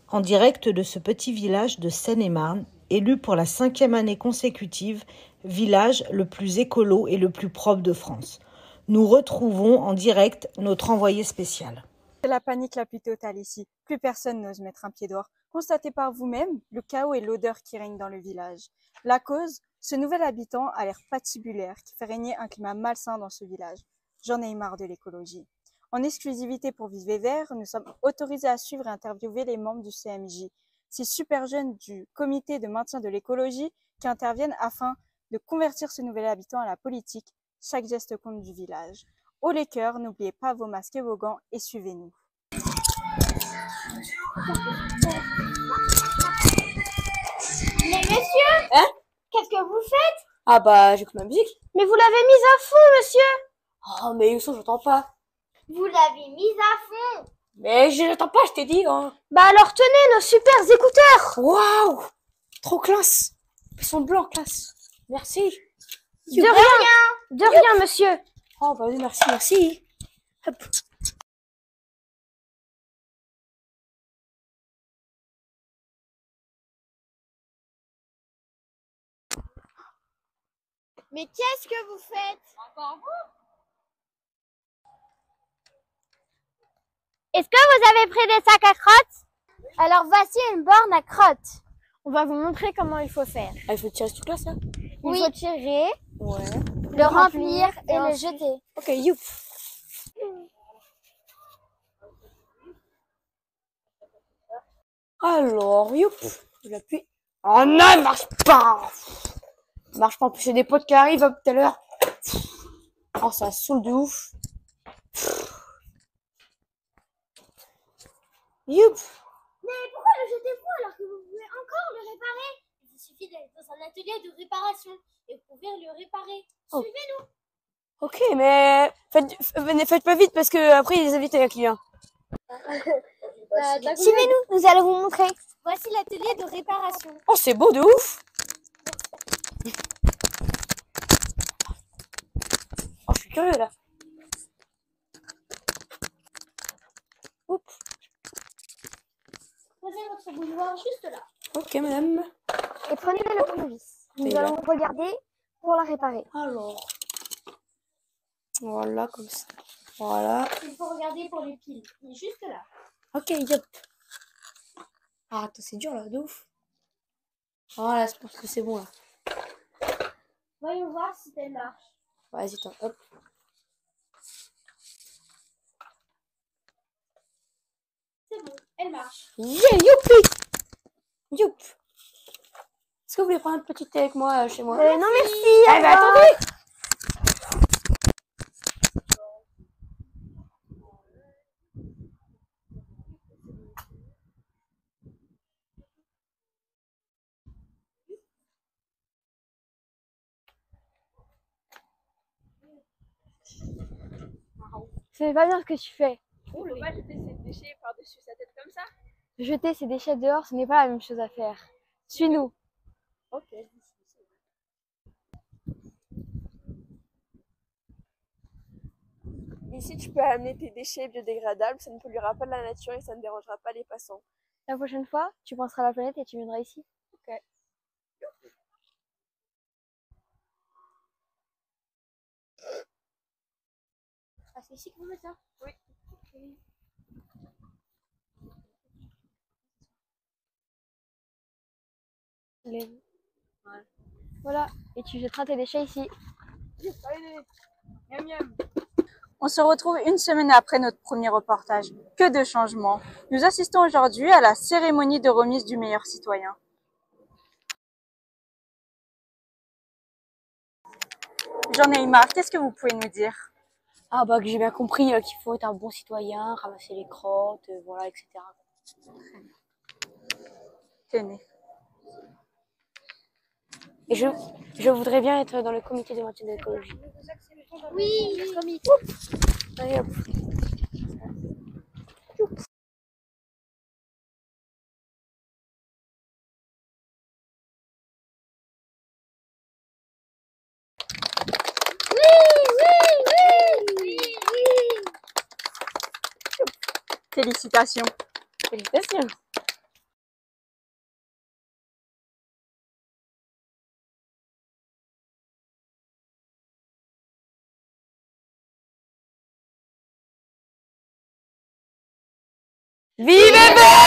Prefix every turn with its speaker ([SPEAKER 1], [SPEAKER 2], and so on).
[SPEAKER 1] en direct de ce petit village de Seine-et-Marne, élu pour la 5e année consécutive village le plus écolo et le plus propre de France. Nous retrouvons en direct notre envoyé spécial.
[SPEAKER 2] C'est la panique la plus totale ici. Plus personne n'ose mettre un pied dehors. Constatez par vous-même le chaos et l'odeur qui règnent dans le village. La cause, ce nouvel habitant a l'air patibulaire qui fait régner un climat malsain dans ce village. J'en ai marre de l'écologie. En exclusivité pour Vivre Vert, nous sommes autorisés à suivre et interviewer les membres du CMJ, ces super jeunes du comité de maintien de l'écologie qui interviennent afin de convertir ce nouvel habitant à la politique. Chaque geste compte du village. Haut les cœurs, n'oubliez pas vos masques et vos gants et suivez-nous.
[SPEAKER 3] Mais monsieur,
[SPEAKER 4] Hein?
[SPEAKER 3] qu'est-ce que vous faites?
[SPEAKER 4] Ah bah, j'écoute ma musique.
[SPEAKER 3] Mais vous l'avez mise à fond, monsieur.
[SPEAKER 4] Oh, mais Youssou, j'entends pas.
[SPEAKER 3] Vous l'avez mise à fond.
[SPEAKER 4] Mais j'entends pas, je t'ai dit, hein.
[SPEAKER 3] Bah alors tenez nos super écouteurs.
[SPEAKER 4] Waouh! Trop classe. Ils sont blancs, classe. Merci.
[SPEAKER 3] De rien, monsieur.
[SPEAKER 4] Oh, bah oui, merci, merci. Hop.
[SPEAKER 3] Mais qu'est-ce que vous faites?
[SPEAKER 4] Encore vous?
[SPEAKER 3] Est-ce que vous avez pris des sacs à crottes? Alors voici une borne à crottes. On va vous montrer comment il faut faire.
[SPEAKER 4] Ah, il faut tirer ce truc-là, ça?
[SPEAKER 3] Il faut tirer,
[SPEAKER 4] Ouais.
[SPEAKER 3] le remplir et le
[SPEAKER 4] ensuite-
[SPEAKER 3] jeter.
[SPEAKER 4] Ok, youp. Alors, youp. Je l'appuie. Oh non, il marche pas! Il marche pas. En plus, j'ai des potes qui arrivent hop, tout à l'heure. Oh, ça saoule de ouf. Youp.
[SPEAKER 3] Mais pourquoi le jetez-vous alors que vous pouvez encore le réparer? Il vous suffit d'aller dans un atelier de réparation et vous pouvez le réparer.
[SPEAKER 4] Oh.
[SPEAKER 3] Suivez-nous.
[SPEAKER 4] Ok, mais faites pas vite parce que après, il y a des invités avec lui. Hein.
[SPEAKER 3] Suivez-nous, nous allons vous montrer. Voici l'atelier de réparation.
[SPEAKER 4] Oh, c'est beau de ouf! Oh, je suis curieux là. Oups.
[SPEAKER 3] Posez votre bouilloire juste là.
[SPEAKER 4] Ok, madame.
[SPEAKER 3] Et prenez le tournevis. Nous allons regarder pour la réparer.
[SPEAKER 4] Alors. Voilà, comme ça. Voilà.
[SPEAKER 3] Il faut regarder pour les piles. Il est juste là.
[SPEAKER 4] Ok, yep. Ah, attends, c'est dur là, de ouf. Voilà, je pense que c'est bon là.
[SPEAKER 3] Voyons voir si elle marche.
[SPEAKER 4] Vas-y, attends, hop.
[SPEAKER 3] C'est bon, elle marche.
[SPEAKER 4] Yeah, youpi! Youp! Est-ce que vous voulez prendre un petit thé avec moi chez moi?
[SPEAKER 3] Non merci.
[SPEAKER 4] Eh ben, attendez!
[SPEAKER 3] C'est pas bien ce que tu fais.
[SPEAKER 2] On peut pas jeter ses déchets par-dessus sa tête comme ça?
[SPEAKER 3] Jeter ses déchets dehors, ce n'est pas la même chose à faire. Suis-nous.
[SPEAKER 2] Ok. Ici, tu peux amener tes déchets biodégradables, ça ne polluera pas la nature et ça ne dérangera pas les passants.
[SPEAKER 3] La prochaine fois, tu penseras à la planète et tu viendras ici.
[SPEAKER 2] Ok.
[SPEAKER 3] Ah, c'est ici qu'on met ça?
[SPEAKER 2] Oui.
[SPEAKER 3] Voilà, et tu jetteras tes déchets ici.
[SPEAKER 2] Allez, miam miam. On se retrouve une semaine après notre premier reportage. Que de changements. Nous assistons aujourd'hui à la cérémonie de remise du meilleur citoyen. J'en ai marre, qu'est-ce que vous pouvez nous dire?
[SPEAKER 4] Ah bah que j'ai bien compris qu'il faut être un bon citoyen, ramasser les crottes, voilà, etc.
[SPEAKER 2] Tenez.
[SPEAKER 4] Et je voudrais bien être dans le comité de maintien de l'écologie.
[SPEAKER 3] Oui, comité.
[SPEAKER 4] Allez hop.
[SPEAKER 2] Félicitations.
[SPEAKER 4] Félicitations. Vive